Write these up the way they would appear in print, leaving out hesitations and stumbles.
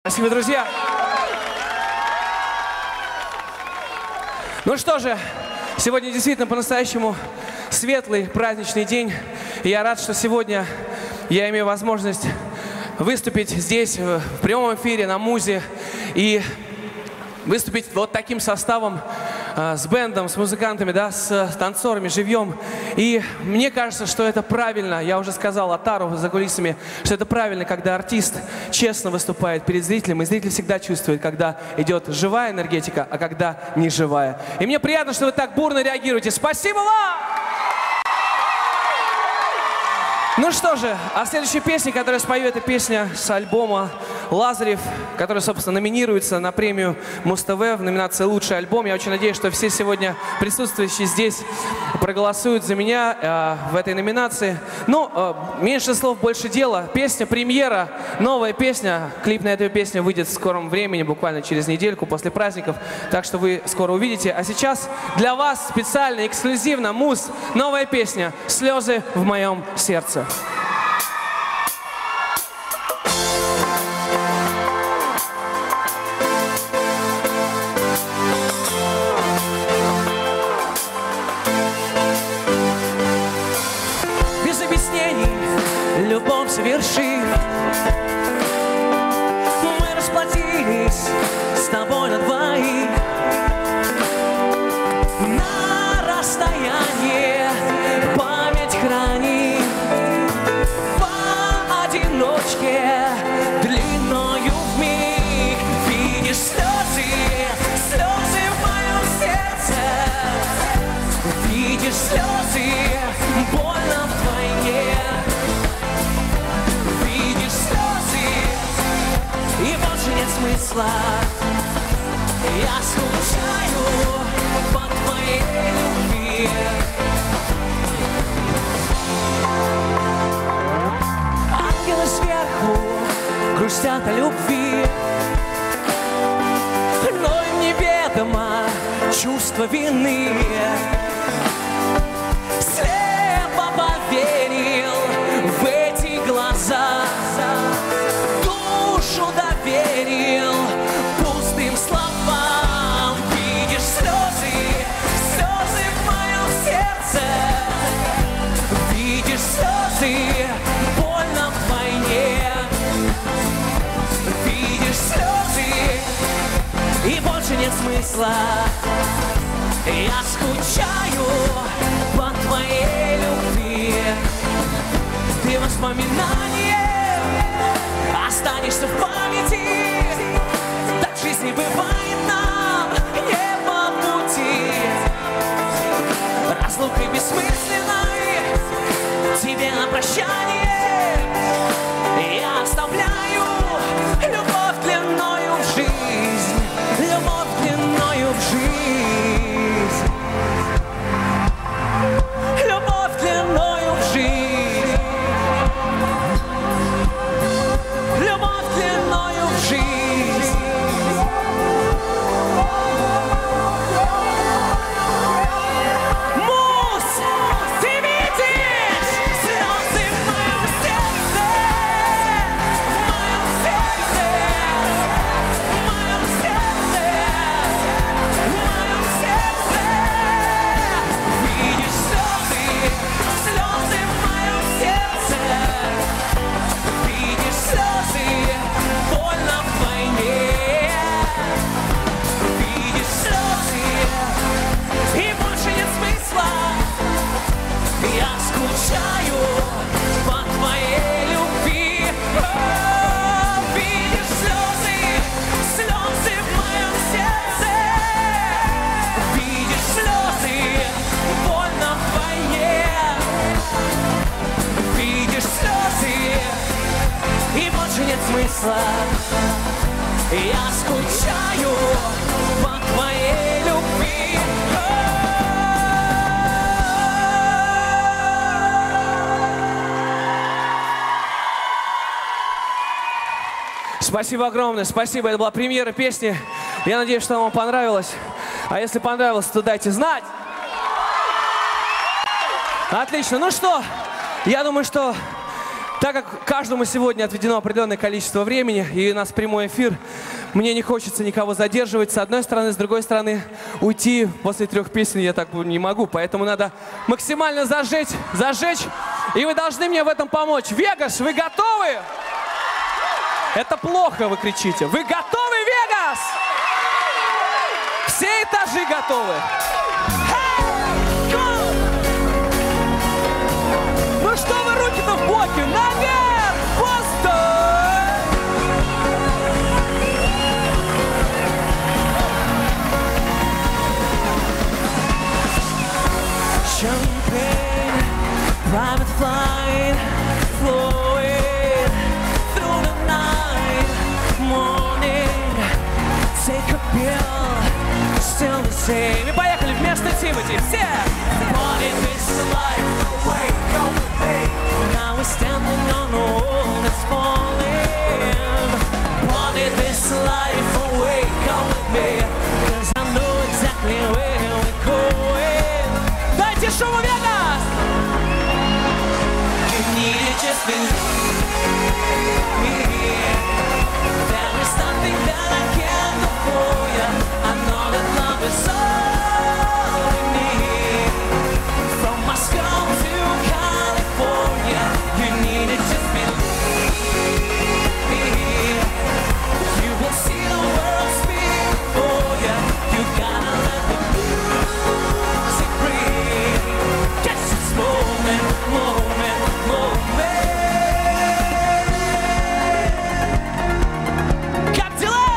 Спасибо, друзья. Ну что же, сегодня действительно по-настоящему светлый праздничный день. И я рад, что сегодня я имею возможность выступить здесь, в прямом эфире, на Музе. И выступить вот таким составом, с бэндом, с музыкантами, да, с танцорами, живьем. И мне кажется, что это правильно. Я уже сказал Атару за кулисами, что это правильно, когда артист честно выступает перед зрителем. И зритель всегда чувствует, когда идет живая энергетика, а когда не живая. И мне приятно, что вы так бурно реагируете. Спасибо вам! Ну что же, а следующая песня, которую я спою, это песня с альбома «Лазарев», которая, собственно, номинируется на премию Муз-ТВ в номинации «Лучший альбом». Я очень надеюсь, что все сегодня присутствующие здесь проголосуют за меня в этой номинации. Ну, меньше слов, больше дела. Песня премьера, новая песня. Клип на эту песню выйдет в скором времени, буквально через недельку после праздников. Так что вы скоро увидите. А сейчас для вас специально, эксклюзивно, Муз, новая песня «Слезы в моем сердце». Любовь совершив, мы расплатились с тобой на двоих. На расстоянии память храним, поодиночке длиною вмиг. Видишь слезы, слезы в моем сердце. Видишь слезы, больно вдвойне. И больше нет смысла. Я скучаю по твоей любви. Ангелы сверху грустят о любви, но им неведомо чувство вины. Слепо поверил в эти глаза, доверил пустым словам. Видишь слезы, слезы в моем сердце. Видишь слезы, больно вдвойне. Видишь слезы, и больше нет смысла. Я скучаю по твоей любви. Ты воспоминание останешься в памяти. Так в жизни бывает нам не по пути. Разлукой бессмысленной тебе на прощание я оставляю любовь длиною в жизнь. Любовь длиною в жизнь. Любовь длиною в жизнь. Я скучаю по твоей любви. Спасибо огромное, спасибо. Это была премьера песни. Я надеюсь, что вам понравилось. А если понравилось, то дайте знать. Отлично. Ну что, я думаю, что Так как каждому сегодня отведено определенное количество времени, и у нас прямой эфир, мне не хочется никого задерживать с одной стороны, с другой стороны, уйти после 3 песен я так не могу, поэтому надо максимально зажечь, и вы должны мне в этом помочь. Вегас, вы готовы? Это плохо, вы кричите. Вы готовы, Вегас? Все этажи готовы. Ну что вы руки-то в боки? Наверх! Постой! Champagne, private flight, flowing through the night. Morning, take a pill, still the same. И поехали вместо Тимати. Все! Wanted this life away, go with me. Now we're standing on a wall that's falling. Wanted this life away, go with me. 'Cause I know exactly where we're going. Дайте шуму, Вегас! You need to just believe me. There is nothing that I can't do for you. I know that love is all we need. From Moscow to California, you need to just believe me. You will see the world spin for you. You gotta let the music breathe. Catch this moment, moment, moment. Как дела?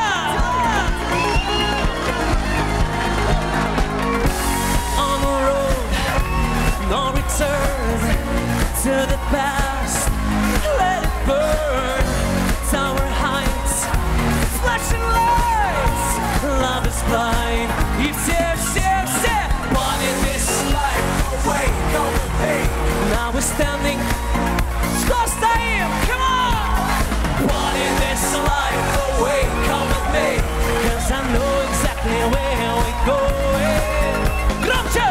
On the road, no return to the past. Let it burn. Tower heights, flashing lights. Love is blind. И все wanted this life away, go with me. Now we're standing. Что стоим? Come on! Wanted this life away, come with me. 'Cause I know exactly where we're going. Громче!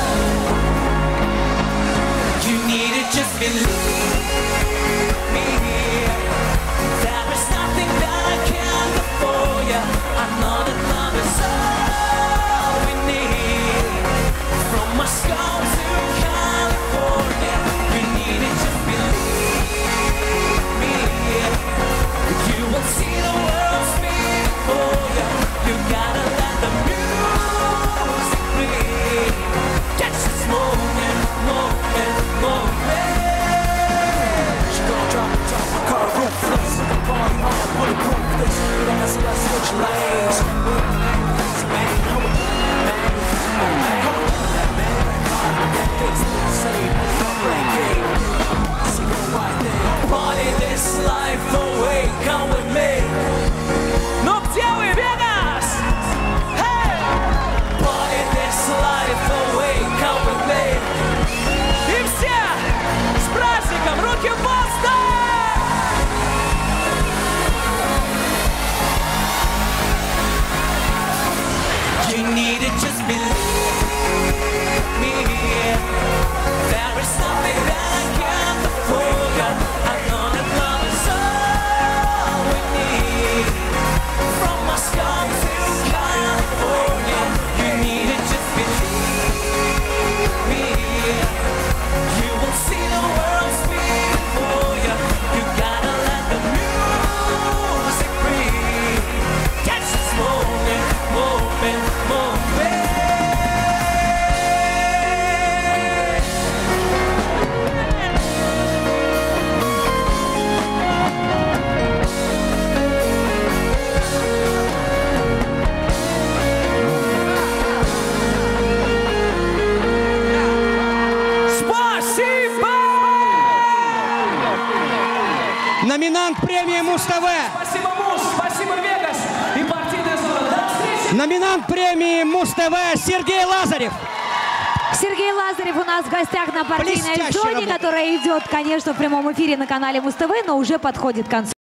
You need to just believe me. There is nothing that I can't do for you. I know that love is all we need. From Moscow to California, you need to just believe me. You will see the world spin for you. You gotta let the music breathe. Catch this moment, moment, moment. She gon' drop my car ruthless. The party hard, bulletproof this. You don't mess with us, switch lanes. Party this life away, come with me. Ну где вы, Вегас? Hey! Party this life away, come with me. И все с праздником! Руки в воздух! You need to just believe me. There is nothing that I can't do for you. I know that love is all we need. From Moscow to California, you need to just believe me. You will see the world spin for you. You gotta let the music breathe. Catch this moment, moment, moment. Спасибо! Номинант премии Муз-ТВ. Спасибо, Муз! Спасибо, Вегас! И партийная зона! До встречи! Номинант премии Муз-ТВ Сергей Лазарев. Сергей Лазарев у нас в гостях на партийной Блестяще зоне, работает. которая идет, конечно, в прямом эфире на канале Муз-ТВ, но уже подходит к концу.